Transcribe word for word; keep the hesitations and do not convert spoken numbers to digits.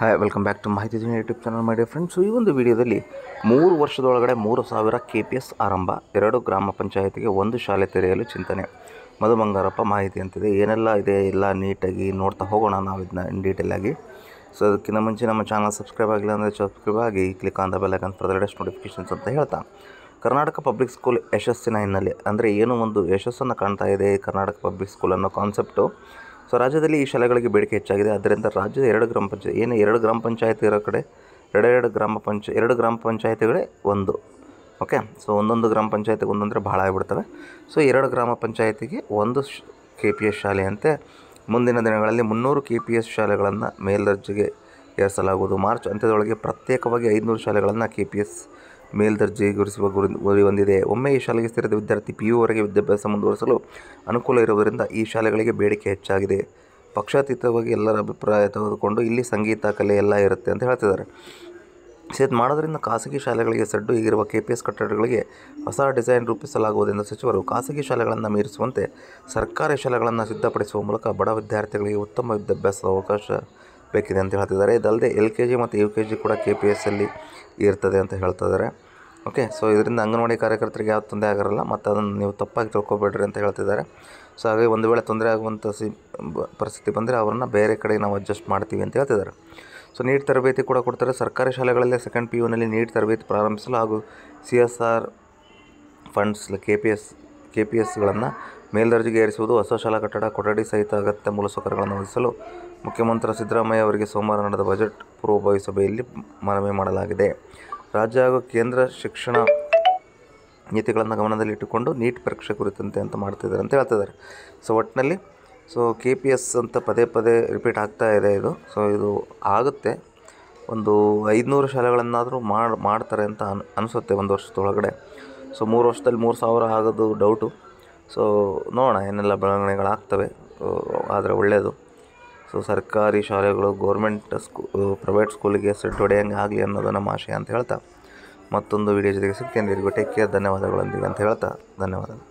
Hi welcome back to Mahiti Duniya YouTube channel my dear friends. ಈ ಒಂದು ವಿಡಿಯೋದಲ್ಲಿ ಮೂರು ವರ್ಷದೊಳಗಡೆ ಮೂರು ಸಾವಿರ ಕೆ ಪಿ ಎಸ್ ಆರಂಭ, ಎರಡು ಗ್ರಾಮ ಪಂಚಾಯತಿಗೆ ಒಂದು ಶಾಲೆ ತೆರೆಯಲು ಚಿಂತನೆ. ಮಧು ಬಂಗಾರಪ್ಪ ಮಾಹಿತಿ ಅಂತಿದೆ. ಏನೆಲ್ಲ ಇದೆ ಎಲ್ಲ ನೀಟಾಗಿ ನೋಡ್ತಾ ಹೋಗೋಣ ನಾವು ಇದನ್ನ ಇನ್ ಡೀಟೇಲ್ ಆಗಿ. ಸೊ ಅದಕ್ಕಿಂತ ಮುಂಚೆ ನಮ್ಮ ಚಾನಲ್ ಸಬ್ಸ್ಕ್ರೈಬ್ ಆಗಿಲ್ಲ ಅಂದರೆ ಸಬ್ಸ್ಕ್ರೈಬ್ ಆಗಿ, click on the bell icon for the latest notifications ಅಂತ ಹೇಳ್ತಾ, ಕರ್ನಾಟಕ ಪಬ್ಲಿಕ್ ಸ್ಕೂಲ್ ಯಶಸ್ಸಿನ ಹಿನ್ನೆಲೆ ಅಂದರೆ ಏನು ಒಂದು ಯಶಸ್ಸನ್ನು ಕಾಣ್ತಾ ಇದೆ ಕರ್ನಾಟಕ ಪಬ್ಲಿಕ್ ಸ್ಕೂಲ್ ಅನ್ನೋ ಕಾನ್ಸೆಪ್ಟು. ಸೊ ರಾಜ್ಯದಲ್ಲಿ ಈ ಶಾಲೆಗಳಿಗೆ ಬೇಡಿಕೆ ಹೆಚ್ಚಾಗಿದೆ. ಆದ್ದರಿಂದ ರಾಜ್ಯದ ಎರಡು ಗ್ರಾಮ ಪಂಚಾಯತ್ ಏನು ಎರಡು ಗ್ರಾಮ ಪಂಚಾಯತಿ ಇರೋ ಕಡೆ ಎರಡೆರಡು ಗ್ರಾಮ ಪಂಚ ಎರಡು ಗ್ರಾಮ ಪಂಚಾಯತಿಗಳೇ ಒಂದು. ಓಕೆ, ಸೊ ಒಂದೊಂದು ಗ್ರಾಮ ಪಂಚಾಯತಿಗೆ ಒಂದೊಂದರೆ ಭಾಳ ಆಗಿಬಿಡ್ತವೆ. ಸೊ ಎರಡು ಗ್ರಾಮ ಪಂಚಾಯತಿಗೆ ಒಂದು ಕೆ ಪಿ ಎಸ್ ಶಾಲೆಯಂತೆ ಮುಂದಿನ ದಿನಗಳಲ್ಲಿ ಮುನ್ನೂರು ಕೆ ಪಿ ಎಸ್ ಶಾಲೆಗಳನ್ನು ಮೇಲ್ದರ್ಜೆಗೆ ಏರಿಸಲಾಗುವುದು. ಮಾರ್ಚ್ ಅಂತ್ಯದೊಳಗೆ ಪ್ರತ್ಯೇಕವಾಗಿ ಐದುನೂರು ಶಾಲೆಗಳನ್ನು ಕೆ ಪಿ ಎಸ್ ಮೇಲ್ದರ್ಜೆಗೇರಿಸುವ ಗುರಿ ಗುರಿ ಹೊಂದಿದೆ. ಒಮ್ಮೆ ಈ ಶಾಲೆಗೆ ಸೇರಿದ ವಿದ್ಯಾರ್ಥಿ ಪಿ ಯುವರೆಗೆ ವಿದ್ಯಾಭ್ಯಾಸ ಮುಂದುವರಿಸಲು ಅನುಕೂಲ ಇರುವುದರಿಂದ ಈ ಶಾಲೆಗಳಿಗೆ ಬೇಡಿಕೆ ಹೆಚ್ಚಾಗಿದೆ. ಪಕ್ಷಾತೀತವಾಗಿ ಎಲ್ಲರ ಅಭಿಪ್ರಾಯ ತೆಗೆದುಕೊಂಡು ಇಲ್ಲಿ ಸಂಗೀತ, ಕಲೆ ಎಲ್ಲ ಇರುತ್ತೆ ಅಂತ ಹೇಳ್ತಿದ್ದಾರೆ. ಸೇದ್ ಮಾಡೋದರಿಂದ ಖಾಸಗಿ ಶಾಲೆಗಳಿಗೆ ಸಡ್ಡು ಹೀಗಿರುವ ಕೆ ಪಿ ಎಸ್ ಕಟ್ಟಡಗಳಿಗೆ ಹೊಸ ಡಿಸೈನ್ ರೂಪಿಸಲಾಗುವುದೆಂದು ಸಚಿವರು ಖಾಸಗಿ ಶಾಲೆಗಳನ್ನು ಮೀರಿಸುವಂತೆ ಸರ್ಕಾರಿ ಶಾಲೆಗಳನ್ನು ಸಿದ್ಧಪಡಿಸುವ ಮೂಲಕ ಬಡ ವಿದ್ಯಾರ್ಥಿಗಳಿಗೆ ಉತ್ತಮ ವಿದ್ಯಾಭ್ಯಾಸದ ಅವಕಾಶ ಬೇಕಿದೆ ಅಂತ ಹೇಳ್ತಿದ್ದಾರೆ. ಇದಲ್ಲದೆ ಎಲ್ ಕೆ ಜಿ ಮತ್ತು ಯು ಕೆ ಜಿ ಕೂಡ ಕೆ ಪಿ ಎಸ್ ಅಲ್ಲಿ ಇರ್ತದೆ ಅಂತ ಹೇಳ್ತಿದ್ದಾರೆ. ಓಕೆ, ಸೊ ಇದರಿಂದ ಅಂಗನವಾಡಿ ಕಾರ್ಯಕರ್ತರಿಗೆ ಯಾವ ತೊಂದರೆ ಆಗಿರಲ್ಲ ಮತ್ತು ಅದನ್ನು ನೀವು ತಪ್ಪಾಗಿ ತಿಳ್ಕೊಬೇಡ್ರಿ ಅಂತ ಹೇಳ್ತಿದ್ದಾರೆ. ಸೊ ಹಾಗೆ ಒಂದು ವೇಳೆ ತೊಂದರೆ ಆಗುವಂಥ ಸಿ ಪರಿಸ್ಥಿತಿ ಬಂದರೆ ಅವರನ್ನು ಬೇರೆ ಕಡೆ ನಾವು ಅಡ್ಜಸ್ಟ್ ಮಾಡ್ತೀವಿ ಅಂತ ಹೇಳ್ತಿದ್ದಾರೆ. ಸೊ ನೀಟ್ ತರಬೇತಿ ಕೂಡ ಕೊಡ್ತಾರೆ. ಸರ್ಕಾರಿ ಶಾಲೆಗಳಲ್ಲೇ ಸೆಕೆಂಡ್ ಪಿ ಯುನಲ್ಲಿ ನೀಟ್ ತರಬೇತಿ ಪ್ರಾರಂಭಿಸಲು ಹಾಗೂ C S R funds K P S K P ಎಸ್ಗಳನ್ನು ಮೇಲ್ದರ್ಜೆಗೆ ಏರಿಸುವುದು, ಹೊಸ ಶಾಲಾ ಕಟ್ಟಡ, ಕೊಠಡಿ ಸಹಿತ ಅಗತ್ಯ ಮೂಲಸೌಕರ್ಯಗಳನ್ನು ಒದಗಿಸಲು ಮುಖ್ಯಮಂತ್ರಿ ಸಿದ್ದರಾಮಯ್ಯ ಅವರಿಗೆ ಸೋಮವಾರ ನಡೆದ ಬಜೆಟ್ ಪೂರ್ವಭಾವಿ ಸಭೆಯಲ್ಲಿ ಮನವಿ ಮಾಡಲಾಗಿದೆ. ರಾಜ್ಯ ಹಾಗೂ ಕೇಂದ್ರ ಶಿಕ್ಷಣ ನೀತಿಗಳನ್ನು ಗಮನದಲ್ಲಿಟ್ಟುಕೊಂಡು ನೀಟ್ ಪರೀಕ್ಷೆ ಕುರಿತಂತೆ ಅಂತ ಮಾಡ್ತಿದ್ದಾರೆ ಅಂತ ಹೇಳ್ತಿದ್ದಾರೆ. ಸೊ ಒಟ್ಟಿನಲ್ಲಿ ಸೊ ಕೆ ಪಿ ಎಸ್ ಅಂತ ಪದೇ ಪದೇ ರಿಪೀಟ್ ಆಗ್ತಾ ಇದೆ ಇದು. ಸೊ ಇದು ಆಗುತ್ತೆ, ಒಂದು ಐದುನೂರು ಶಾಲೆಗಳನ್ನಾದರೂ ಮಾಡಿ ಮಾಡ್ತಾರೆ ಅಂತ ಅನ್ ಅನಿಸುತ್ತೆ ಒಂದು ವರ್ಷದೊಳಗಡೆ. ಸೊ ಮೂರು ವರ್ಷದಲ್ಲಿ ಮೂರು ಸಾವಿರ ಆಗೋದು ಡೌಟು. ಸೊ ನೋಡೋಣ ಏನೆಲ್ಲ ಬೆಳವಣಿಗೆಗಳಾಗ್ತವೆ, ಆದರೆ ಒಳ್ಳೆಯದು. ಸೊ ಸರ್ಕಾರಿ ಶಾಲೆಗಳು ಗೌರ್ಮೆಂಟ್ ಸ್ಕೂ ಪ್ರೈವೇಟ್ ಸ್ಕೂಲಿಗೆ ಸೆಟ್ ಹೊಡೆಯಂಗೆ ಆಗಲಿ ಅನ್ನೋದು ನಮ್ಮ ಆಶಯ ಅಂತ ಹೇಳ್ತಾ, ಮತ್ತೊಂದು ವಿಡಿಯೋ ಜೊತೆಗೆ ಸಿಗ್ತೇನೆ. ಟೇಕ್ ಕೇರ್, ಧನ್ಯವಾದಗಳೊಂದಿಗೆ ಅಂತ ಹೇಳ್ತಾ ಧನ್ಯವಾದಗಳು.